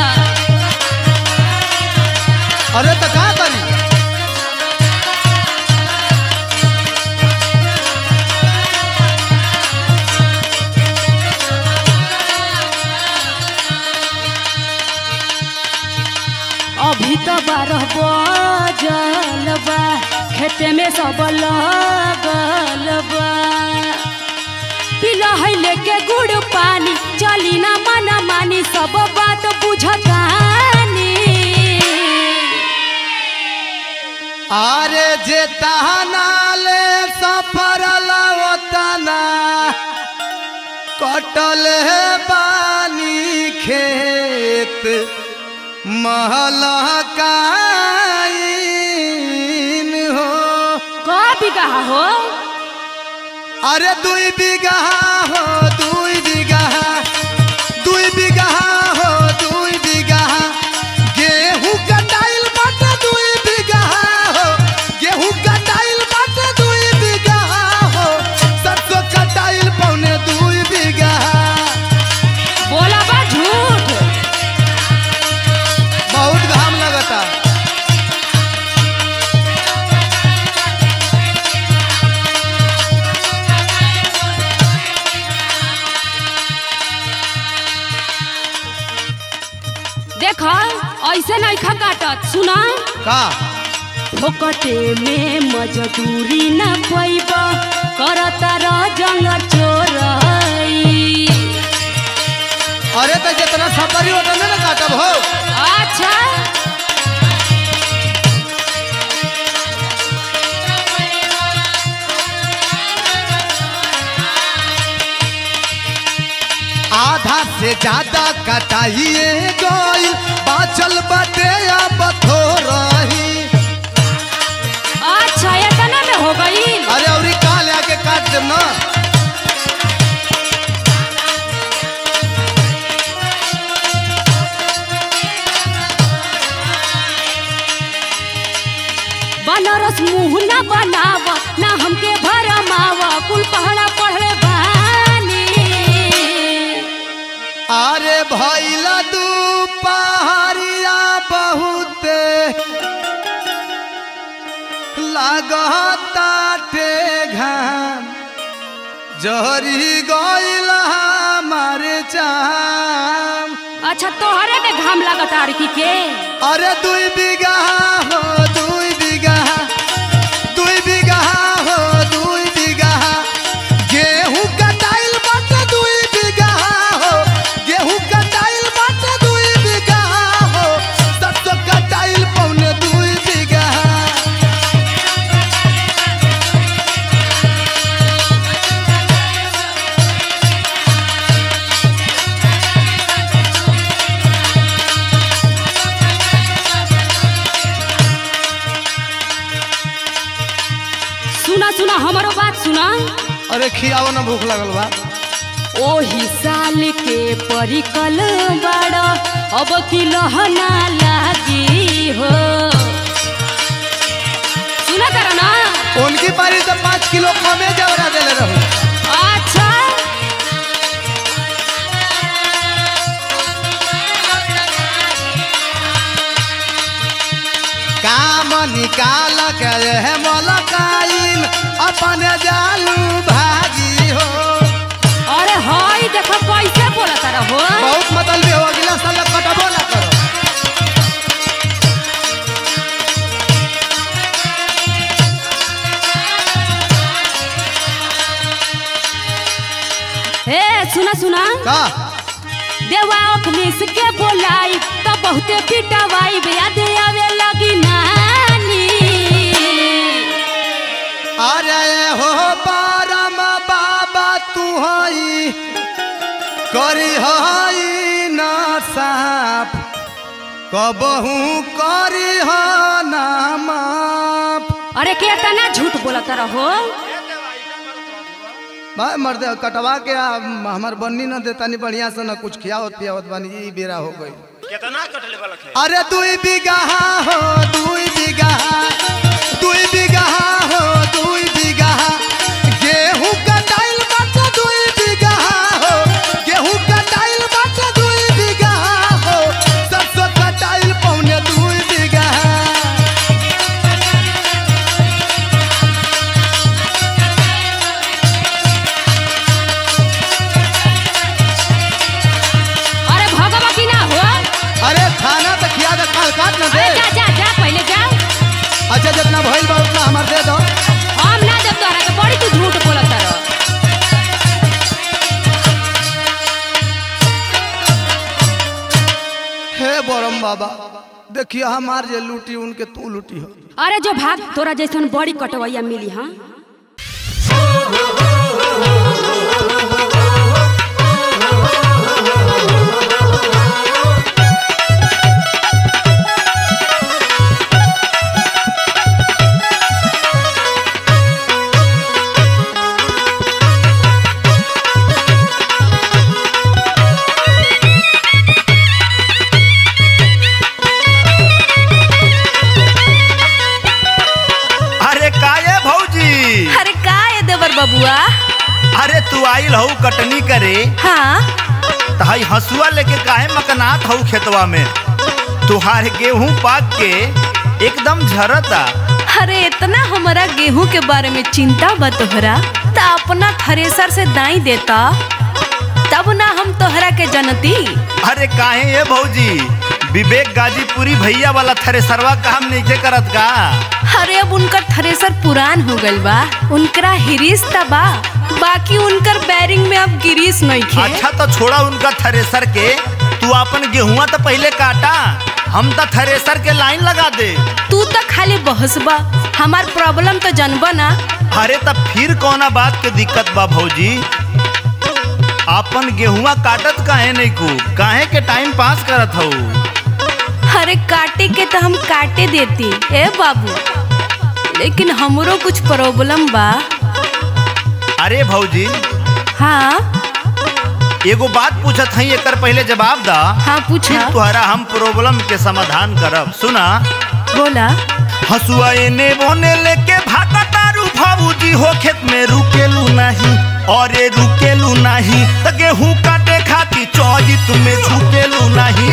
अरे तो का करी अभी तो बारह बजल बा खेते में सब लगल बा पिला है लेके गुड़ पानी चली ना मना मानी सब बात बुझतानी अरे जे तहना ले सफर लवतना कटल है पानी खेत महलकाइन हो का बिगहा हो अरे दुई बिगहा हो दुई बिगहा दुई बिगहा हो दुई बिगहा गेहूं कटाइल बाटे दुई बिगहा हो गेहूं कटाइल बाटे दुई बिगहा हो सरसों कटाइल पौने दुई बिगहा बोला बा झूठ बहुत घाम लगता देखा ऐसे नहीं खा काटत सुना का फोकटे में मजदूरी न पैब करता रह जंग चोरई अरे तो जितना सफरी होता ना काटब हो अच्छा आधा से ज्यादा कटाइए गई बाचल बटे अब थोरही अच्छा इतना में हो गई अरे और का लेके काट देम ना बनरस मुंह न बनाव ना हमके भरमाव कुल पहड़ा पढ़ले बानी अरे भैला दू पहाड़िया बहुते लागता टे घाम जहरी गइल हमारे चाम अच्छा तोहरे में घाम लागत आरकी के अरे दुई बिगहा हो दुई बिगहा दुई बिगहा हो दुई बिगहा गेहूं कटाइल बाटे दुई बिगहा हो गेहूं कटाइल बाटे दुई बिगहा हो सरसों कटाइल पौने दुई बिगहा सुना सुना हमारो बात सुना अरे खियाओ ना भूख लगल बा ओही साल के परिकल बड़ अब की लहना लागी हो सुना तारा ना उनकी पारी से पाँच किलो कमे जवरा देले रहू अच्छा काम निकाल के है मलकाइन अपने जालू भागी हो अरे हाय देखो कैसे बोला तारा हो बहुत मतलब हो अगला साल कटबो ना करो ए सुना सुना का देवा अखनीस के बोलाई तो बहुते पिटवाई याद आवे लगी नानी अरे हो परम बाबा तू हई करी हई ना साफ कबहू करी ह ना माफ अरे केतना झूठ बोलत रहो भाई मर्दे कटवा के आ, हमार बन्नी न देता नहीं बढ़िया से न कुछ खियावत पियावत बानी ई बेरा हो गई कितना कटले वाला है अरे दुई बिगहा हो दुई बिगहा दुई बिगहा हो दुई बिगहा गेहूं कटाइल बाटे दुई बिगहा हो गेहूं कटाइल बाटे दुई बिगहा हो सरसों कटाइल पौने दुई बिगहा अरे भगवा की ना हो अरे खाना तो खिया दे काट ना दे। जा जा जा पहले जाओ। अच्छा जितना भइल बा उतना हमार दे दो। हम ना जब तोहरा के बड़ी तू झूठ बोलत रह। हे बरम बाबा देखिए हमार जे लूटी उनके तू लूटी हो। अरे जो भाग तोरा जैसन बड़ी कटवैया मिली हाँ। बबुआ अरे तू आइल हऊ कटनी करे। हाँ तहाई हसुआ लेके काहे मकनात हऊ खेतवा में। तुहार गेहूं पाक के एकदम झरता। अरे इतना हमारा गेहूं के बारे में चिंता बा तोहरा ता अपना थ्रेसर से दाई देता तब ना हम तोहरा के जनती। अरे काहे ये भौजी विवेक गाजीपुरी भैया वाला थ्रेसरवा काम नहीं करत का। अरे अब उनकर थ्रेसर पुरान हो गइल बा उनकरा हिरीस ता बा बाकी उनकर बैरिंग में अब गिरीस नहीं खे। अच्छा तो छोड़ा उनका थ्रेसर के तू अपन गेहुआ तो पहले काटा हम तो थ्रेसर के लाइन लगा दे। तू तो खाली बहसबा हमार प्रॉब्लम तो जानबा ना। अरे तब फिर कौना बात के दिक्कत बा भौजी। अपन गेहुआ काटत काहे नहीं को काहे के टाइम पास करत हऊ। अरे काटे के तो हम काटे देती ए बाबू लेकिन हमरो कुछ प्रॉब्लम बा। अरे भौजी हाँ एगो बात पूछत हई एकर पहले जवाब दा। हाँ पूछा। तुहरा हम प्रॉब्लम के समाधान करब सुना। बोला। हसुआ एने बोने लेके भागा तारू भौजी हो खेत में रुकेलू नहीं और ये रुकेलू नहीं त गेहूं काटे खाती चौजी तुम्हें झुकेलू नहीं।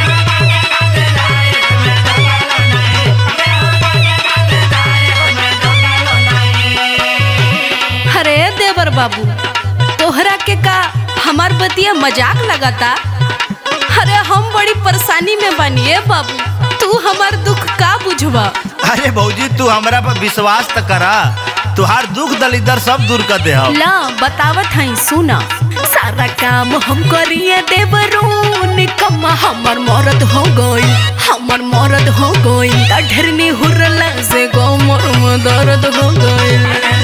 अरे देवर बाबू तोहरा के का हमार बतिया मजाक लगाता। अरे हम बड़ी परेशानी में बनिए बाबू तू हमार दुख का बुझवा। अरे भौजी तू हमरा पर विश्वास त करा तुहार दुख दलिदर सब दूर कर दे। ला बतावत हई सुना सारा काम हम करिए देवरून निकम्मा हमर मरद हो गई हमर मरद हो गई ढेरनी हुरला से गो मोर में दर्द हो गई।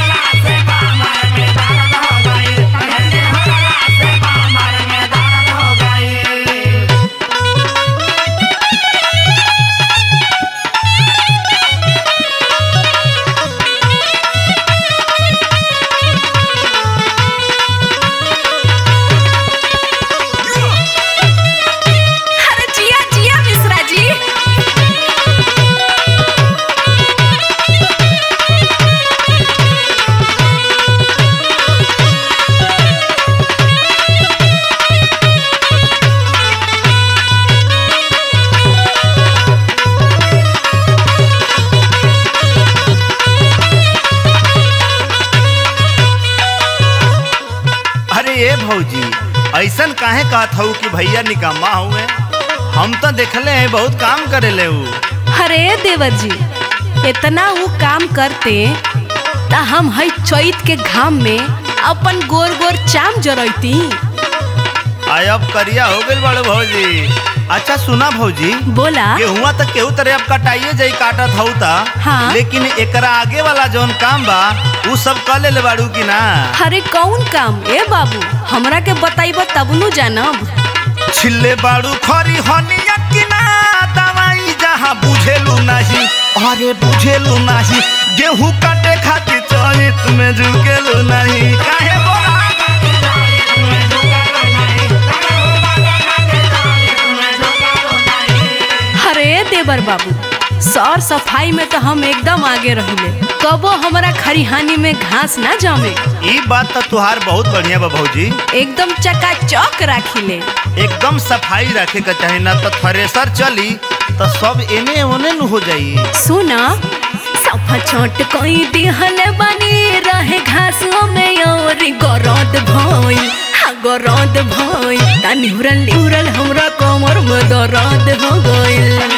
भौजी ऐसन काहे कहत हूँ कि भैया निकम्मा हुए। हम तो देखले हैं बहुत काम करे ले। अरे देवर जी इतना वो काम करते ता हम है चैत के घाम में अपन गोर गोर चाम जरैती। आय अब करिया हो गइल बड़े भौजी। अच्छा सुना भौजी बोला। गेहुआ तो केहू तरह अब कटाइए जाई काटत हऊ ता। हाँ? लेकिन एकरा आगे वाला जौन काम बा उ सब कर ले बाड़ू की ना। अरे कौन काम ए बाबू हमरा के बताइबा तब नु जानब। छिल्ले बाड़ू खरी हनिया की ना दवाई जहाँ बुझेलू नहीं। अरे बुझेलू नहीं गेहूं काटे खातिर चैत में झुकेलू नहीं। काहे बोला अरे देवर बाबू सौर सफाई में तो हम एकदम आगे रहिले कबो हमारा खरिहानी में घास ना जामे। ई बात तो तुहार बहुत बढ़िया बा भौजी। एकदम चकाचौक राखिले एकदम सफाई रखे का चाहे ना तो थ्रेसर चली तो सब एने ओने न हो जाई। सुना सफा छोट कोई दिहल बनी रहे घासों में और गरद भइल हाँ गरद भइल ता निहुरल निहुरल हमरा कमर में दर्द हो गइल।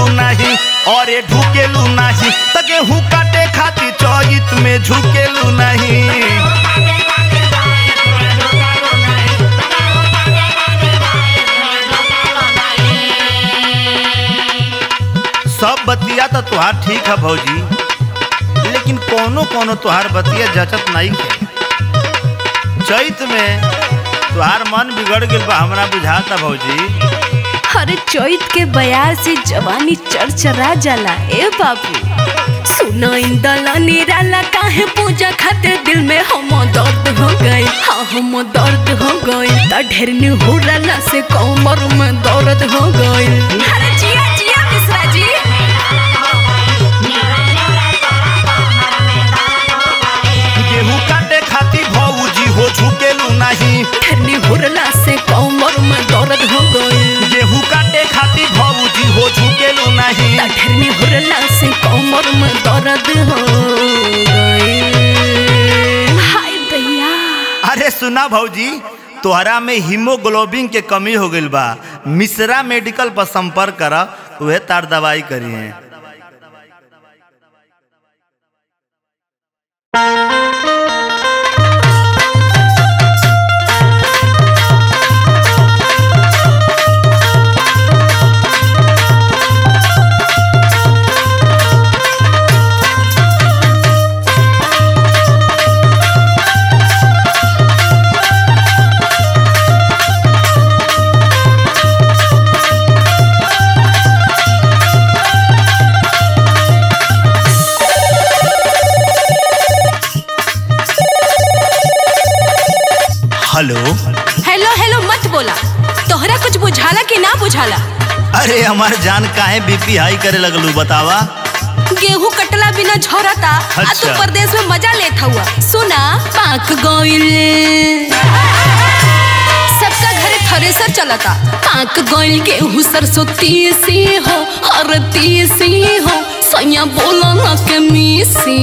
झुकेलू नहीं अरे ढुकेलू नहीं त गेहूं काटे खातिर चौत में झुकेलू नहीं। सब बतिया तो तुहार ठीक है भौजी, लेकिन कोनो कोनो तुहार बतिया जचत नहीं है। चैत में तुहार मन बिगड़ गया बा हमरा बुझाता भौजी। अरे चैत के बयार से जवानी चरचरा जाला ए बाबू। सुनो इंदला निराला काहे पूजा खातिर दिल में हम दर्द हो गई, हाँ हम दर्द हो गई। त ढेरनी हुरला से कमर में दर्द हो गई। अरे जिया जिया मिश्रा जी। गेहूं काटे खातिर भौजी हो झुकेलू नहीं, ढेरनी हुरला से कमर में दर्द हो गई। गेहूं काटे खातिर भौजी हो झुकेलू नहीं, त ढेरनी हुरला से कमर में दर्द हो गई। हाय भैया। अरे सुना भौजी, तोहरा में हीमोग्लोबिन के कमी हो गई बा। मिश्रा मेडिकल पर संपर्क कर, वह तार दवाई करी है। हेलो हेलो हेलो मत बोला, तोहरा कुछ बुझाला कि ना बुझाला? अरे हमार जान काहे बीपी हाई करे लगलू बतावा। गेहूं कटला बिना झोरता। अच्छा। आ तू परदेश में मजा लेत हुआ। सुना पाक गइल सबका घरे थ्रेसर चलता। पाक गइल गेहूं सरसों तीसी हो हर तीसी हो सैया बोला ना के मीसी।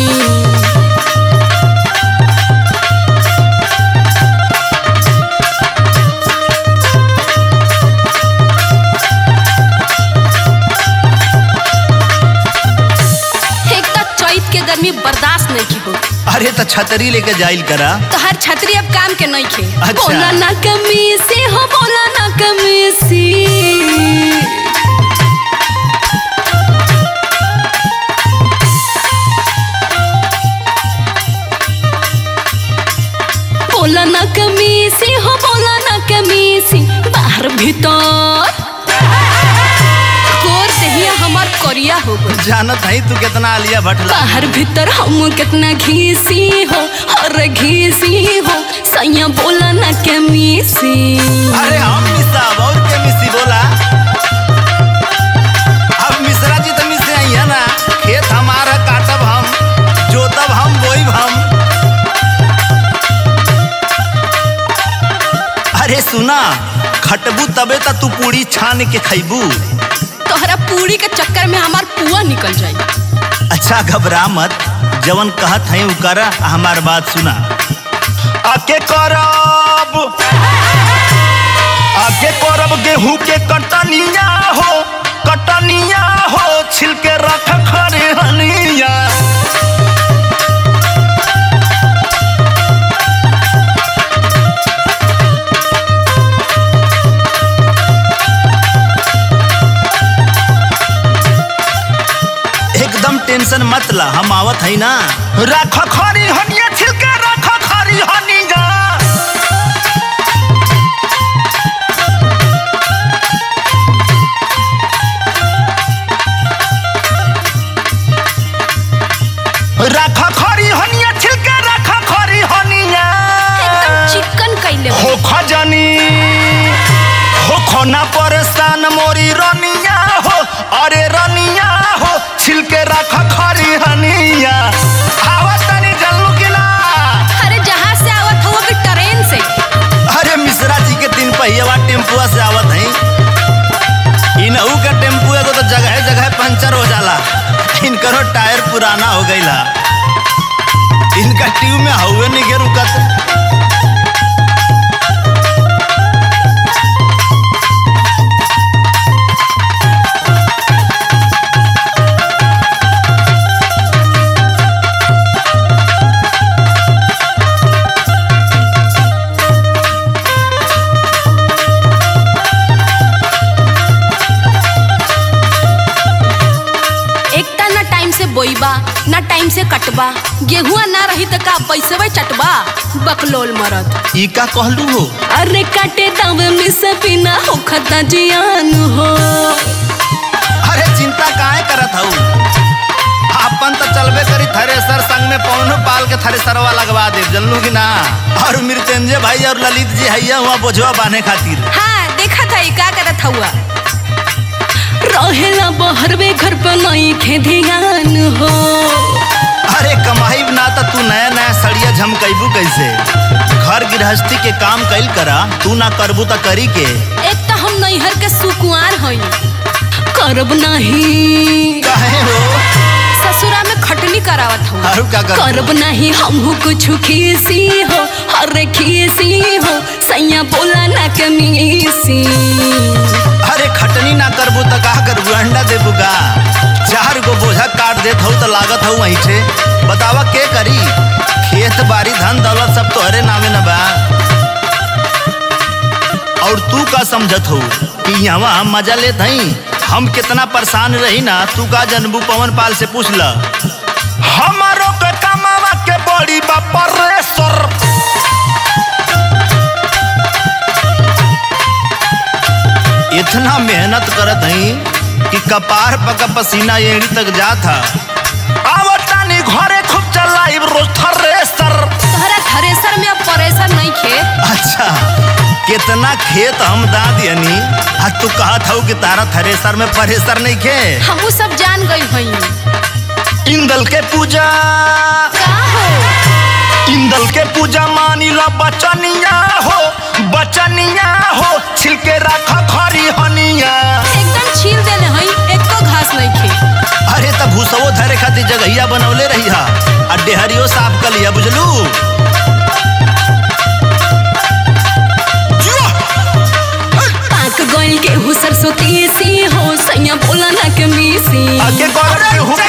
गर्मी बर्दाश्त नहीं की हो। अरे तो छतरी लेके जाइल करा। तो हर छतरी अब काम के नहीं खे। अच्छा। बोला ना कमी से हो बोला ना कमी से। बोला ना कमी से हो बोला ना कमी से। बाहर भीतर हमार करिया हो गई। जानत है तू कितना आलिया भट्ट ला। बाहर भीतर हम कितना घीसी हो और घीसी हो सैया बोला ना के मीसी। अरे हम मिसा और के मिसी बोला। अब मिश्रा जी तो मिसे आई है ना, खेत हमारा काटब हम जोतब हम बोईब हम। अरे सुना खटबू तबे त तू पूरी छान के खैबू। तोहरा पूरी के चक्कर में हमार पुआ निकल जाई। अच्छा घबरा मत, जवन कहत है करा। हमार बात सुना। आके करब आके करब गेहूं के कटनिया हो कटनिया हो छिलके रख खरे हनिया। टेंशन मत ला, हम आवत है ना। रख खरी हनिया छिलके रख खरी हनिया। रख खरी हनिया छिलके रख खरी हनिया। एकदम चिकन कइले हो खजनी हो खोना परेशान मोरी रनिया हो। अरे रनिया हो छिलके रख खरी हनिया। आवत तनी जल्लू किला। अरे जहां से आवत हो कि ट्रेन से? अरे मिश्रा जी के तीन पहिया टेम्पुआ से आवत है। इनहू का टेम्पुआ को तो जगह जगह पंचर हो जाला। इनकरो टायर पुराना हो गईला। इनका ट्यूब में हवे नहीं के रुकत। टाइम से कटबा। गेहुआ ना रही तो का पैसे चटबा बकलोल मरद। ई का कहलू हो? अरे काटे दावे में से बिना हो खता जियान हो। अरे चिंता काहे करत हूँ? अपन तो चलबे करी थ्रेसर संग में पौनो पाल के थ्रेसरवा लगवा दे जनलू की ना। और मृत्युंजय भाई और ललित जी हैया हुआ बोझवा बांधे खातिर। हाँ देखा था का करत हुआ। रहेला बहरवे घर पर नहीं खे ध्यान हो। अरे कमाई ना तो तू नया नया सड़िया झमकैबू कैसे? घर गृहस्थी के काम कैल करा, तू ना करबू तो करी के। एक तो हम नैहर के सुकुआर हई, करब नहीं। काहे हो? ससुरा में खटनी करावत हूँ। अरु का करबू? करब नहीं हमहू कुछ खीसी हो, अरे खीसी हो सैया बोला ना कमीसी। अरे खटनी ना करबू तो का करबू? अंडा देबू का? चार गो बोझा काट देत हूँ तो लागत हूँ वहीं से। बतावा के करी? खेत बाड़ी धन दौलत सब तोहरे नामे न बा। और तू का समझत हो कि यहाँ हम मजा लेत हई? हम कितना परेशान रही ना, तू का जनबू पवन पाल से पूछ ल। हमारो के कमावा के बड़ी बापरेसर। इतना मेहनत करत हई कि कपार पका पसीना एड़ी तक जात था। आवतानी घरे खूब चलाई रोज थ्रेसर। तोहरा थ्रेसर में अब परेशान नहीं खे। अच्छा कितना खेत हम दा दियनी, आ तू कहत हूँ कि तारा थ्रेसर में परेसर नहीं खे। हम सब जान गई हई। इंदल के पूजा का हो? इंदल के पूजा मानिला बचनिया हो, बचनिया हो छिलके रखा खरी हनिया। एकदम छील देले हई, एको घास नहीं खे। अरे तब भूसवो धरे खातिर जगहिया बनौले रही हा, आ डेहरियो साफ कर लिया बुझलू। पाक गोइल गेहूं सरसों तीसी हो सैया बोला ना कमीसी। आगे गौरव गेहूं